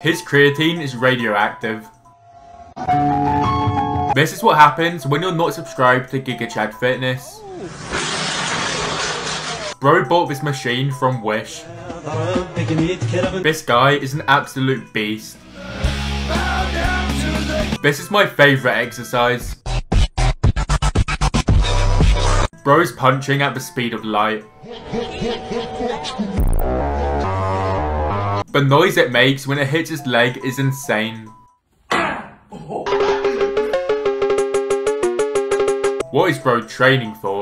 His creatine is radioactive. This is what happens when you're not subscribed to GigaChadFitness. Bro bought this machine from Wish. This guy is an absolute beast. This is my favourite exercise. Bro's punching at the speed of light. The noise it makes when it hits his leg is insane. What is bro training for?